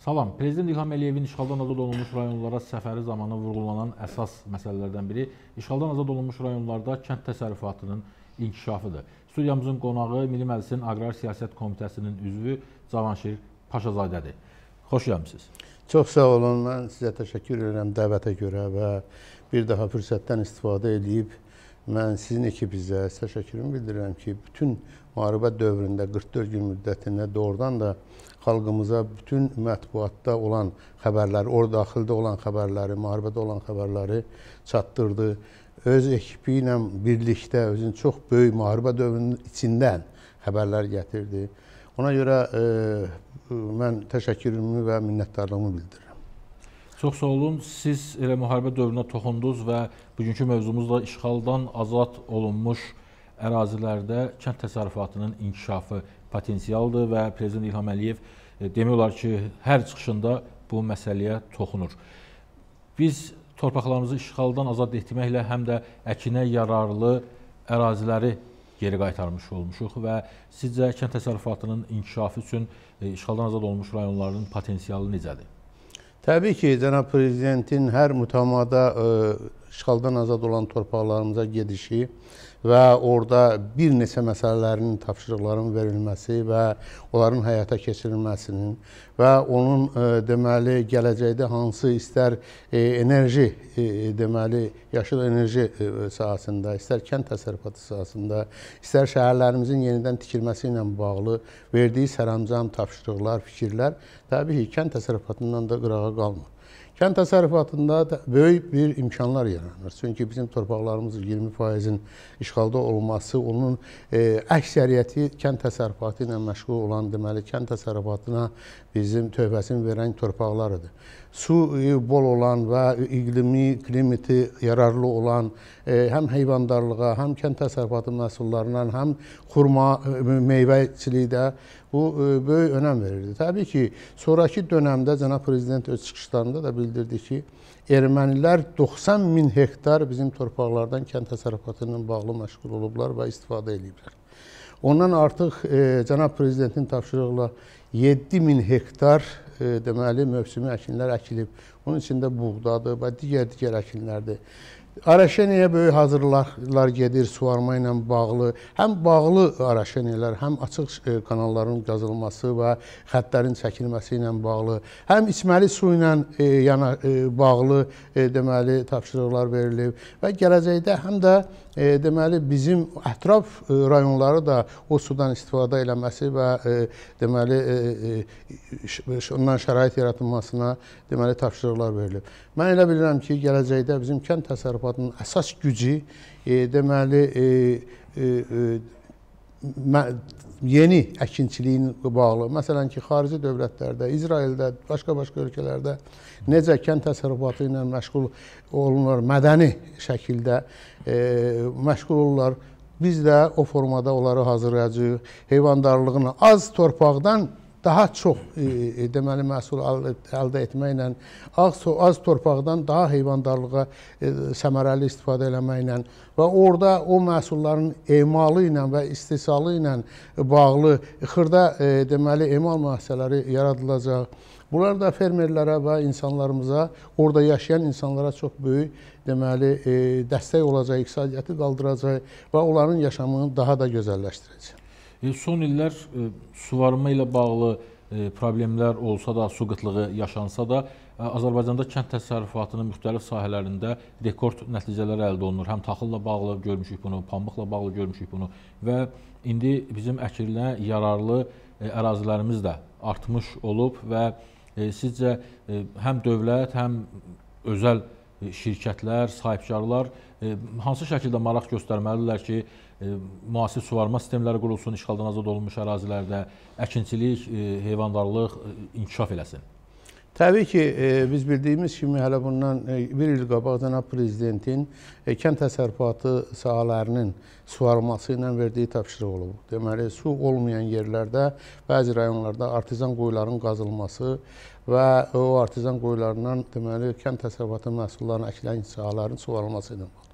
Salam. Prezident İlham Əliyevin işğaldan azad olunmuş rayonlara səfəri zamanı vurğulanan əsas məsələlərdən biri işğaldan azad olunmuş rayonlarda kənd təsərrüfatının inkişafıdır. Studiyamızın qonağı Milli Məclisin Aqrar Siyasət Komitəsinin üzvü Cavanşir Paşazadədir. Xoş gəlmisiniz. Çox sağ olun. Mən sizə təşəkkür edirəm dəvətə görə və bir daha fürsətdən istifadə edib mən sizin ekibinizə təşəkkürümü bildirirəm ki, bütün müharibə dövründə 44 gün müddətində doğrudan da xalqımıza bütün mətbuatda olan xəbərləri, orada daxildə olan xəbərləri, müharibədə olan xəbərləri çatdırdı. Öz ekibi ilə birlikdə özün çox böyük müharibə dövrünün içindən xəbərlər gətirdi. Ona görə mən təşəkkürümü və minnətdarlığımı bildirirəm. Çox sağ olun. Siz elə müharibə dövrünə toxundunuz və bugünkü mövzumuz da işğaldan azad olunmuş ərazilərdə kənd təsərrüfatının inkişafı potensialdır və Prezident İlham Əliyev demək olar ki, hər çıxışında bu məsələyə toxunur. Biz torpaqlarımızı işğaldan azad etməklə həm də əkinə yararlı əraziləri geri qaytarmış olmuşuq və sizcə kənd təsərrüfatının inkişafı üçün işğaldan azad olmuş rayonların potensialı necədir? Təbii ki, Cənab Prezidentin hər mütamada işğaldan azad olan torpaqlarımıza gedişi və orada bir neçə məsələlərin, tapşırıqların verilməsi və onların həyata keçirilməsinin və onun deməli gələcəkdə hansı istər enerji, deməli yaşıl enerji sahəsində, istər kənd təsərrüfatı sahəsində, istər şəhərlərimizin yenidən tikilməsi ilə bağlı verdiyi sərəncam, tapşırıqlar, fikirlər təbii ki, kənd təsərrüfatından da qırağa qalmır. Kənd təsərrüfatında böyük bir imkanlar yaranır. Çünki bizim torpaqlarımızın 20%-in işğalda olması, onun əksəriyyəti kənd təsərrüfatı ilə məşğul olan, deməli, kənd təsərrüfatına bizim tövbəsini verən torpaqlarıdır. Su bol olan və iqlimi, klimati yararlı olan həm heyvandarlığa, həm kənd təsərrüfatı məhsullarından, həm xurma, meyvəçilikdə bu böyük önəm verirdi. Təbii ki, sonraki dönəmdə Cənab Prezident öz çıxışlarında da bildirdi ki, ermənilər 90 min hektar bizim torpaqlardan kənd təsərrüfatı ilə bağlı məşğul olublar və istifadə ediblər. Ondan artıq Cənab Prezidentin tapşırıqla 7 min hektar deməli mövsümi əkinlər əkilib. Bunun içində buğdadır və digər əkinlərdir. Araşeniyaya böyük hazırlıqlar gedir suvarma ilə bağlı. Həm bağlı araşeniyalar, həm açıq kanalların qazılması və xəttlərin çəkilməsi ilə bağlı, həm içməli su ilə bağlı deməli tapşırıqlar verilib və gələcəkdə həm də deməli bizim ətraf rayonları da o sudan istifadə eləməsi və deməli ondan şərait yaratılmasına deməli tapşırıqlar verilib. Mən elə bilirəm ki, gələcəkdə bizim kənd təsərrüfatının əsas gücü deməli yeni əkinçiliyin bağlı. Məsələn ki, xarici dövlətlərdə, İsraildə, başqa ölkələrdə necə kənd təsərrüfatı ilə məşğul olunurlar, mədəni şəkildə məşğul olurlar. Biz də o formada onları hazırlayacağıq. Heyvandarlığına az torpaqdan daha çox deməli məhsul əldə etməklə, az torpaqdan daha heyvandarlığa səmərəli istifadə eləməklə və orada o məhsulların emalı ilə və istehsalı ilə bağlı xırda deməli emal müəssisələri yaradılacaq. Bunlar da fermerlərə və insanlarımıza, orada yaşayan insanlara çox böyük deməli dəstək olacaq, iqtisadiyyatı qaldıracaq və onların yaşamını daha da gözəlləşdirəcək. Son illər suvarma ilə bağlı problemlər olsa da, su qıtlığı yaşansa da, Azərbaycanda kənd təsərrüfatının müxtəlif sahələrində rekord nəticələr əldə olunur. Həm taxılla bağlı görmüşük bunu, pambıqla bağlı görmüşük bunu və indi bizim əkilinə yararlı ərazilərimiz də artmış olub və sizcə həm dövlət, həm özəl şirkətlər, sahibkarlar hansı şəkildə maraq göstərməlidirlər ki, müasir suvarma sistemləri qurulsun, işğaldan azad olunmuş ərazilərdə əkinçilik, heyvandarlıq inkişaf eləsin? Təbii ki, biz bildiyimiz kimi hələ bundan bir il qabaq Cənab Prezidentin kənd təsərrüfatı sahalərinin suvarılması ilə verdiyi tapşırıq olub. Deməli, su olmayan yerlərdə, bəzi rayonlarda artizan quyuların qazılması və o artizan quyularından deməli kənd təsərrüfatı məhsullarının əkilən sahaların suvarılması ilə bağlı.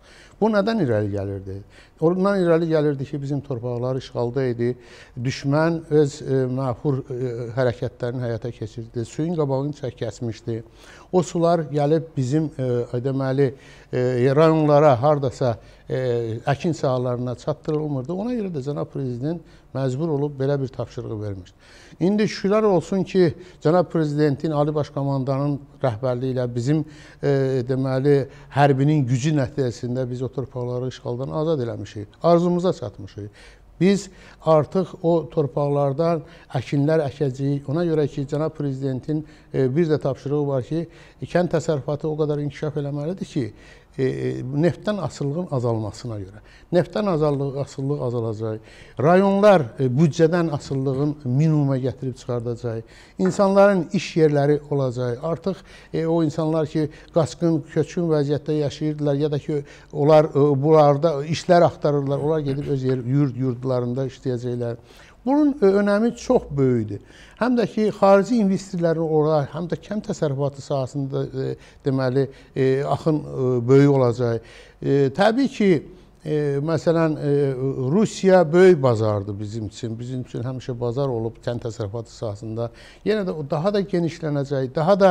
Bu nədən irəli gəlirdi? Ondan irəli gəlirdi ki, bizim torpaqlar işğalda idi. Düşmən öz məfhur hərəkətlərini həyata keçirdi. Suyun qabağını kəsmişdi. O sular gəlib bizim deməli rayonlara, hardasa əkin sahalarına çatdırılmırdı. Ona görə də cənab prezident məcbur olub belə bir tapşırığı vermişdi. İndi şükürlər olsun ki, cənab prezidentin, Ali Baş Komandanın rəhbərliyi ilə bizim deməli hərbinin gücü nəticəsində biz o torpaqları işğaldan azad eləmişik. Arzumuza çatmışıq. Biz artıq o torpaqlardan əkinlər əkəcəyik. Ona görə ki, cənab prezidentin bir də tapşırığı var ki, kənd təsərrüfatı o qədər inkişaf eləməlidir ki, neftdən asılılığın azalmasına görə. Neftdən asıllıq azalacaq. Rayonlar büdcədən asıllığın minimuma gətirib çıxardacaq. İnsanların iş yerləri olacaq. Artıq o insanlar ki, qaçqın, köçkün vəziyyətdə yaşayırdılar ya da ki, onlar buralarda işlər axtarırlar, onlar gedib öz yurdlarında işləyəcəklər. Bunun önəmi çox böyükdür. Həm də ki, xarici investorların orada, həm də kənd təsərrüfatı sahəsində deməli axın böyük olacaq. Təbii ki, məsələn, Rusiya böyük bazardır bizim üçün. Bizim üçün həmişə bazar olub kənd təsərrüfatı sahəsində. Yenə də o daha da genişlənəcək, daha da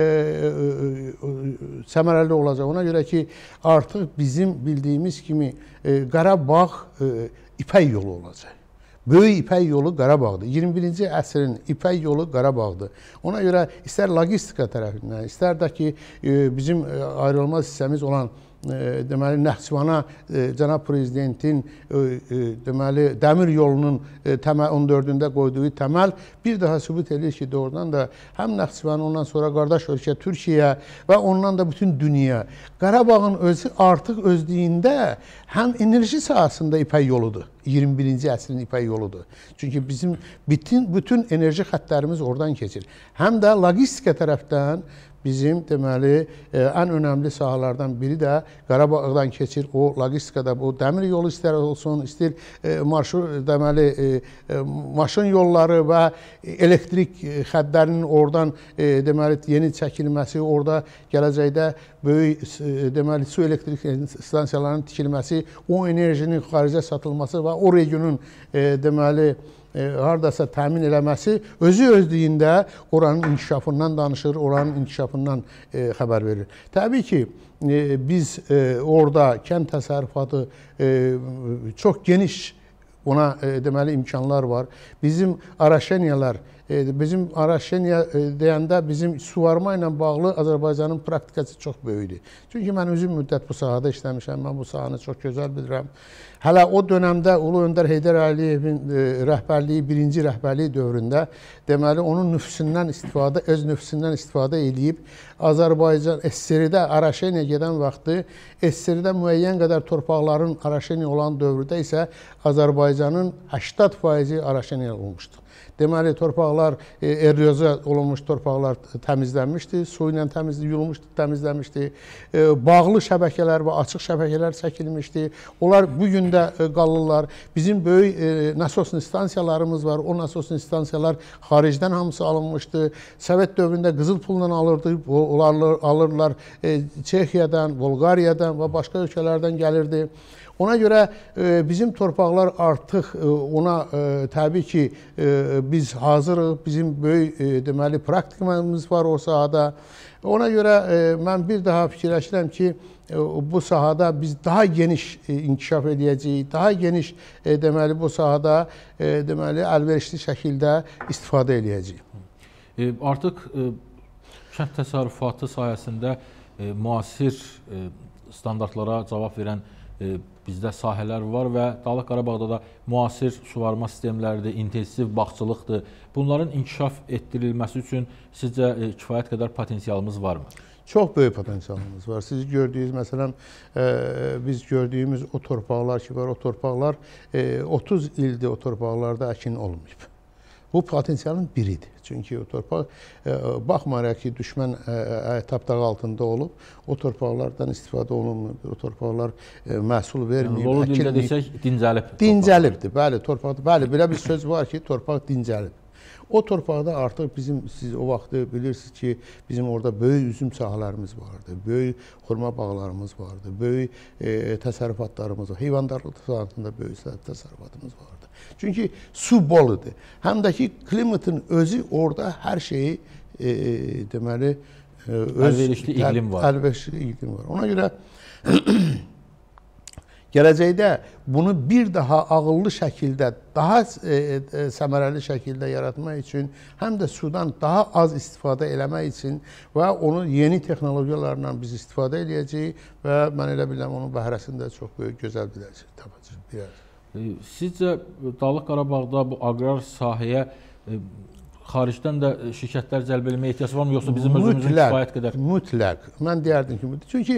səmərəli olacaq. Ona görə ki, artıq bizim bildiyimiz kimi Qarabağ İpək yolu olacaq. Böyük İpək yolu Qarabağdır. 21-ci əsrin İpək yolu Qarabağdır. Ona görə istər logistika tərəfindən, istər də ki, bizim ayrılmaz hissəmiz olan deməli Naxçıvana cənab prezidentin deməli dəmir yolunun 14-də qoyduğu təməl bir daha sübut edir ki, doğrudan da həm Naxçıvan, ondan sonra qardaş ölkə Türkiyə və ondan da bütün dünya Qarabağın özü artıq özlüyündə həm enerji sahəsində İpək yoludur. 21-ci əsrin İpək yoludur. Çünki bizim bütün enerji xəttlərimiz oradan keçir. Həm də logistika tərəfdən bizim deməli ən önəmli sahalardan biri də Qarabağdan keçir. O logistikada bu dəmir yolu istər olsun, istər deməli maşın yolları və elektrik xəttlərinin oradan deməli yeni çəkilməsi, orada gələcəkdə böyük deməli su elektrik stansiyalarının tikilməsi, o enerjinin xaricə satılması və o regionun deməli hardasa təmin eləməsi özü özlüyündə oranın inkişafından danışır, oranın inkişafından xəbər verir. Təbii ki, biz orada kənd təsərrüfatı çox geniş ona deməli imkanlar var. Bizim Araşeniyalar, bizim Araşeniya deyəndə bizim suvarma ilə bağlı Azərbaycanın praktikası çox böyükdür. Çünki mən uzun müddət bu sahədə işləmişəm, mən bu sahanı çox gözəl bilirəm. Hələ o dönəmdə Ulu Öndər Heydər Əliyevin rəhbərliyi, birinci rəhbərliyi dövründə deməli onun nüfusundan istifadə, öz nüfusundan istifadə edib Azərbaycan SSR-də Araşeniya gedən vaxtı SSR-də müəyyən qədər torpaqların Araşeniya olan dövrdə isə Azərbaycanın 80% Araşeniya olmuşdu. Deməli, torpaqlar, erozya olunmuş torpaqlar təmizlənmişdi, su ilə yuyulmuşdu, təmizlənmişdi. Bağlı şəbəkələr və açıq şəbəkələr çəkilmişdi. Onlar bugün də qalırlar. Bizim böyük nasos stansiyalarımız var. O nasos stansiyalar xaricdən hamısı alınmışdı. Sovet dövründə qızıl pulla alırlar. Çexiyadan, Bolqariyadan və başqa ölkələrdən gəlirdi. Ona görə bizim torpaqlar artıq ona təbii ki, biz hazırıq, bizim böyük deməli praktikamız var o sahada. Ona görə mən bir daha fikirləşirəm ki, bu sahada biz daha geniş inkişaf edəcəyik, daha geniş deməli bu sahada deməli əlverişli şəkildə istifadə edəcəyik. Artıq kənd təsərrüfatı sayəsində müasir standartlara cavab verən bizdə sahələr var və Dağlıq Qarabağda da müasir suvarma sistemləridir, intensiv bağçılıqdır. Bunların inkişaf etdirilməsi üçün sizcə kifayət qədər potensialımız varmı? Çox böyük potensialımız var. Siz gördüyünüz, məsələn, biz gördüyümüz o torpaqlar ki var, o torpaqlar 30 ildir o torpaqlarda əkin olmayıb. Bu potensialın biridir. Çünki o torpaq, baxmayaraq ki, düşmən tapdağı altında olub, o torpaqlardan istifadə olunmur. O torpaqlar məhsul verməyib. Dolu dildə desək, dincəlib. Dincəlibdir, bəli, torpaq. Bəli, belə bir söz var ki, torpaq dincəlib. O torpaqda artıq siz o vaxtı bilirsiniz ki, bizim orada böyük üzüm sahələrimiz vardı, böyük xurma bağlarımız vardı, böyük təsərrüfatlarımız var. Heyvandarlıq sahəsində böyük təsərrüfatımız vardı. Çünki su bol idi. Həm də ki, klimatın özü orada hər şeyi deməli əlverişli iqlim var. Əlverişli iqlim var. Ona görə gələcəkdə bunu bir daha ağıllı şəkildə, daha səmərəli şəkildə yaratmaq üçün, həm də sudan daha az istifadə eləmək üçün və onu yeni texnologiyalarla biz istifadə edəcəyik və mən elə bilirəm onun bəhrəsində çox böyük, gözəl bir tapacağıq. Sizcə Dağlıq Qarabağda bu aqrar sahəyə xaricdən də şirkətlər cəlb etməyə ehtiyac varmı, yoxsa bizim özümüzün kifayət qədər? Mütləq. Mən deyərdim ki, çünki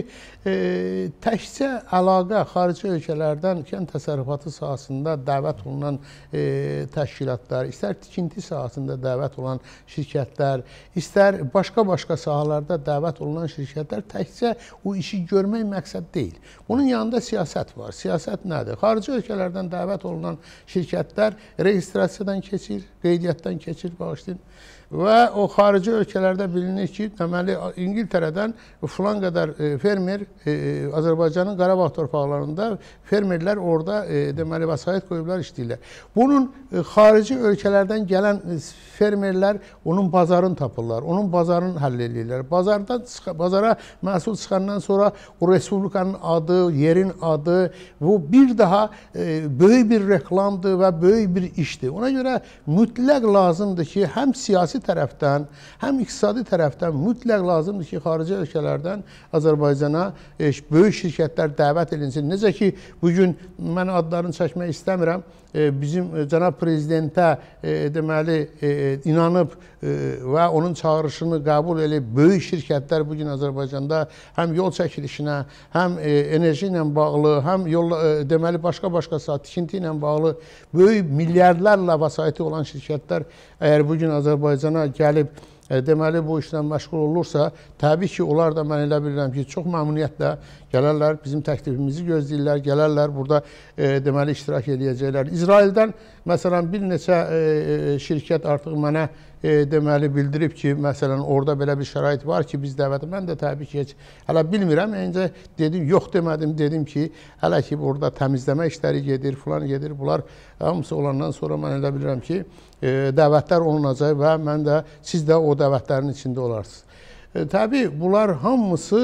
təkcə əlaqə xarici ölkələrdən kənd təsərrüfatı sahəsində dəvət olunan təşkilatlar, istər tikinti sahəsində dəvət olan şirkətlər, istər başqa sahələrdə dəvət olunan şirkətlər təkcə o işi görmək məqsəd deyil. Bunun yanında siyasət var. Siyasət nədir? Xarici ölkələrdən dəvət olunan şirkətlər registrasiyadan keçir, qeydiyyatdan keçir, və o xarici ölkələrdə bilinir ki, deməli İngiltərədən filan qədər fermer Azərbaycanın Qarabağ torpaqlarında fermerlər orada deməli vəsait qoyublar, işləyirlər. Bunun xarici ölkələrdən gələn fermerlər onun bazarını tapırlar, onun bazarını həll edirlər. Bazara məhsul çıxandan sonra o respublikanın adı, yerin adı, bu bir daha böyük bir reklamdır və böyük bir işdir. Ona görə mütləq lazımdır ki, həm siyasi tərəfdən, həm iqtisadi tərəfdən mütləq lazımdır ki, xarici ölkələrdən Azərbaycana böyük şirkətlər dəvət edilsin. Necə ki, bugün mən adlarını çəkmək istəmirəm, bizim cənab prezidentə deməli inanıb və onun çağırışını qəbul edib böyük şirkətlər bugün Azərbaycanda həm yol çəkilişinə, həm enerji ilə bağlı, həm deməli başqa tikinti ilə bağlı böyük milyardlarla vəsaiti olan şirkətlər əgər bugün Azərbaycana gəlib deməli bu işlə məşğul olursa, təbii ki, onlar da mən elə bilirəm ki, çox məmnuniyyətlə gələrlər, bizim təklifimizi gözləyirlər, gələrlər, burada deməli iştirak edəcəklər. İsraildən məsələn bir neçə şirkət artıq mənə deməli bildirib ki, məsələn orada belə bir şərait var ki, biz dəvət, mən də təbii ki, heç hələ bilmirəm, öncə dedim, yox demədim, dedim ki, hələ ki, orada təmizləmə işləri gedir, filan gedir, bunlar hamısı olandan sonra mən elə bilirəm ki, dəvətlər olunacaq və mən də, siz də o dəvətlərin içində olarsınız. Təbii, bunlar hamısı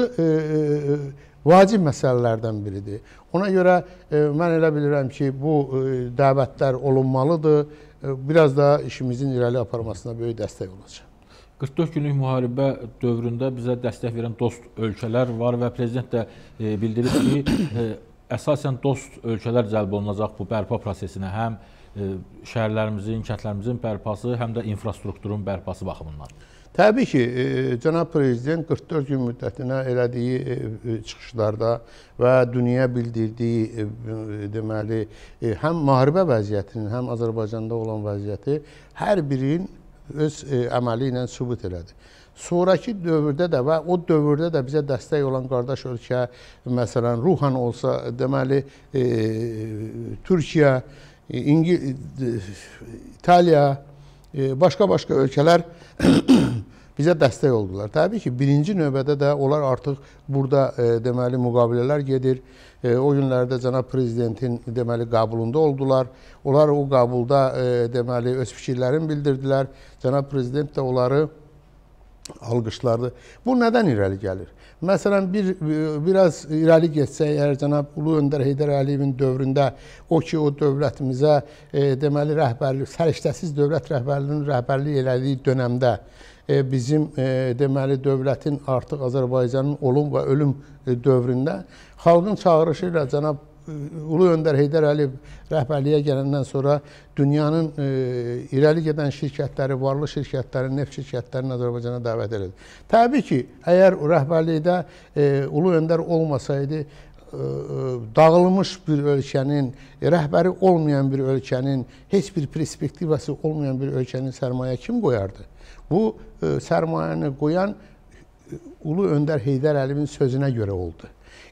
vacib məsələlərdən biridir. Ona görə mən elə bilirəm ki, bu dəvətlər olunmalıdır. Biraz da işimizin irəli aparmasına böyük dəstək olacaq. 44 günlük müharibə dövründə bizə dəstək verən dost ölkələr var və prezident də bildirib ki, əsasən dost ölkələr cəlb olunacaq bu bərpa prosesinə, həm şəhərlərimizin, kəndlərimizin bərpası, həm də infrastrukturun bərpası baxımından. Təbii ki, cənab prezident 44 gün müddətinə elədiyi çıxışlarda və dünyaya bildirdiyi deməli həm müharibə vəziyyətinin, həm Azərbaycanda olan vəziyyəti hər birinin öz əməli ilə sübut elədi. Sonraki dövrdə də və o dövrdə də bizə dəstək olan qardaş ölkə, məsələn, ruhan olsa, deməli Türkiyə, İtaliya, başqa ölkələr bizə dəstək oldular. Təbii ki, birinci növbədə də onlar artıq burada deməli müqavilələr gedir. O günlərdə cənab prezidentin deməli qəbulunda oldular. Onlar o qəbulda deməli öz fikirlərini bildirdilər. Cənab prezident də onları alqışladı. Bu nədən irəli gəlir? Məsələn, biraz irəli geçsək, əgər cənab Ulu Öndər Heydər Əliyevin dövründə o ki, o dövlətimizə deməli rəhbərlik, səriştəsiz dövlət rəhbərliyinin rəhbərlik elədiyi dönəmdə bizim deməli dövlətin artıq Azərbaycanın olum və ölüm dövründə xalqın çağırışı ilə cənab Ulu Öndər Heydər Əliyev rəhbərliyə gələndən sonra dünyanın irəli gedən şirkətləri, varlı şirkətləri, neft şirkətlərini Azərbaycana dəvət edildi. Təbii ki, əgər rəhbərlikdə Ulu Öndər olmasaydı, dağılmış bir ölkənin, rəhbəri olmayan bir ölkənin, heç bir perspektivası olmayan bir ölkənin sərmayə kim qoyardı? Bu sərmayəni qoyan Ulu Öndər Heydər Əliyevin sözünə görə oldu.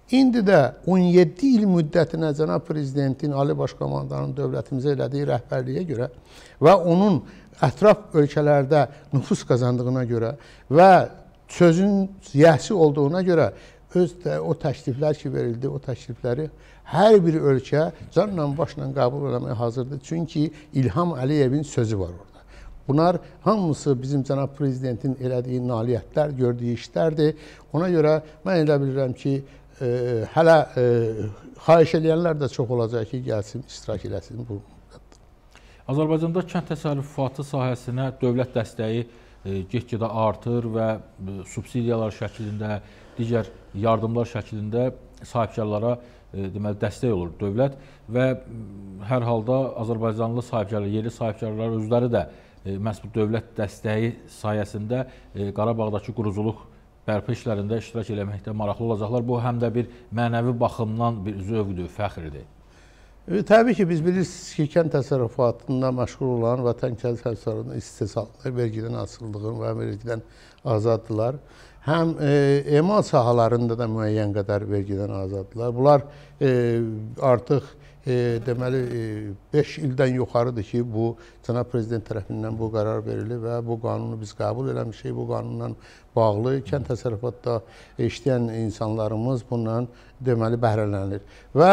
İndi də 17 il müddətinə cənab prezidentin, Ali Baş Komandanın dövlətimizə elədiyi rəhbərliyə görə və onun ətraf ölkələrdə nüfuz qazandığına görə və sözün yəhsi olduğuna görə o təkliflər ki verildi, o təklifləri hər bir ölkə canla başla qəbul etməyə hazırdır. Çünki İlham Əliyevin sözü var orada. Bunlar hamısı bizim cənab prezidentin elədiyi nailiyyətlər, gördüyü işlərdir. Ona görə mən elə bilirəm ki, hələ xahiş edənlər də çox olacaq ki, gəlsin, iştirak eləsin bu. Azərbaycanda kənd təsərrüfatı sahəsinə dövlət dəstəyi get-gedə artır və subsidiyalar şəklində, digər yardımlar şəklində sahibkarlara deməli dəstək olur dövlət və hər halda Azərbaycanlı sahibkarlar, yerli sahibkarlar özləri də məhz bu dövlət dəstəyi sayəsində Qarabağdakı quruculuq bərpa işlərində iştirak eləməkdə maraqlı olacaqlar. Bu həm də bir mənəvi baxımdan bir zövqdür, fəxrdir. Təbii ki, biz bilirsiniz ki, kənd təsərrüfatında məşğul olan vətən kənd təsərrüfatının istehsalında vergidən asıldığın və vergidən azaddırlar. Həm emal sahalarında da müəyyən qədər vergidən azaddılar. Bunlar artıq deməli 5 ildən yuxarıdır ki, bu cənab prezident tərəfindən bu qərar verilir və bu qanunu biz qəbul eləmişik. Bu qanunla bağlı kənd təsərrüfatda işləyən insanlarımız bundan deməli bəhrələnir. Və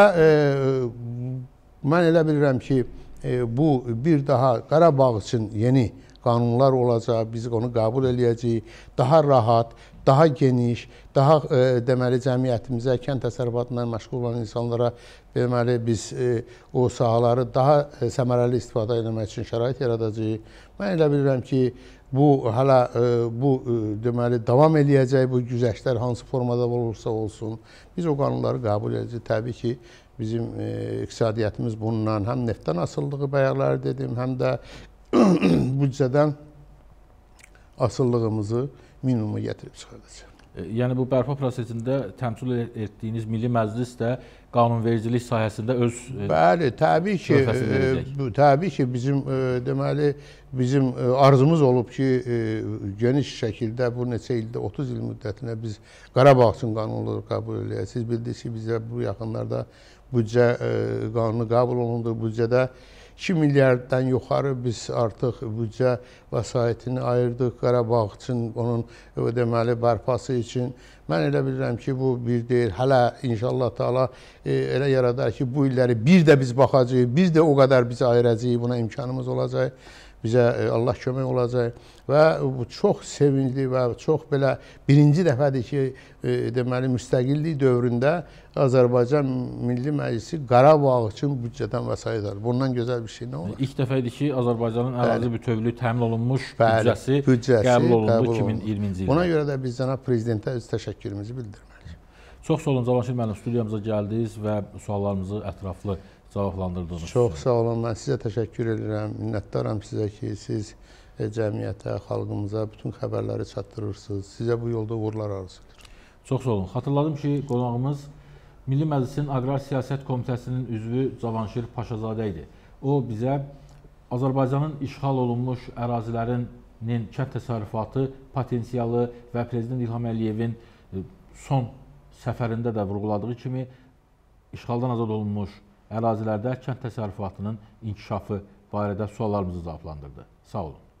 mən elə bilirəm ki, bu bir daha Qarabağ üçün yeni qanunlar olacaq, biz onu qəbul eləyəcəyik. Daha rahat, daha geniş, daha deməli cəmiyyətimizə, kənd təsərrüfatından məşğul olan insanlara deməli biz o sahaları daha səmərəli istifadə etmək üçün şərait yaradacağıq. Mən elə bilirəm ki, bu hələ bu deməli davam eləyəcək, bu güzəştlər hansı formada olursa olsun, biz o qanunları qəbul edəcəyik. Təbii ki, bizim iqtisadiyyatımız bundan həm neftdən asıldığı bayaqlar dedim, həm də büdcədən asıllığımızı minimuma gətirib çıxardacaq. Yəni bu bərpa prosesində təmsil etdiyiniz Milli Məclis də qanunvericilik sahəsində öz bəli, təbii ki, bizim deməli bizim arzumuz olub ki, geniş şəkildə bu neçə ildə 30 il müddətinə biz Qarabağ üçün qanunları qəbul edək. Siz bildiniz ki, bizə bu yaxınlarda büdcə qanunu qəbul olundu. Büdcədə 2 milyarddan yuxarı biz artıq büdcə vəsaitini ayırdıq Qarabağ üçün, onun deməli bərpası üçün. Mən elə bilirəm ki, bu bir deyil. Hələ inşallah Taala elə yaradar ki, bu illəri bir də biz baxacağıq, biz də o qədər bizə ayıracağıq, buna imkanımız olacaq. Bizə Allah kömək olacaq və bu çox sevincli və çox belə birinci dəfədir ki, deməli müstəqillik dövründə Azərbaycan Milli Məclisi Qarabağ üçün büdcədən vəsait alır. Bundan gözəl bir şey nə olar? İlk dəfə idi ki, Azərbaycanın ərazi bütövlüyü təmin olunmuş büdcəsi qəbul olundu 2020-ci ildə. Buna görə də biz cənab prezidentə öz təşəkkürümüzü bildirməliyik. Çox sağ olun Cavanşir müəllim, studiyamıza gəldiniz və suallarımızı ətraflı cavablandırdınız. Çox sağ olun, mən sizə təşəkkür edirəm, minnətdaram sizə ki, siz cəmiyyətə, xalqımıza bütün xəbərləri çatdırırsınız. Sizə bu yolda uğurlar arzulayıram. Çox sağ olun. Xatırladım ki, qonağımız Milli Məclisin Aqrar Siyasət Komitəsinin üzvü Cavanşir Paşazadə idi. O bizə Azərbaycanın işğal olunmuş ərazilərinin kənd təsərrüfatı potensialı və Prezident İlham Əliyevin son səfərində də vurğuladığı kimi işğaldan azad olunmuş ərazilərdə kənd təsərrüfatının inkişafı barədə suallarımızı cavablandırdı. Sağ olun.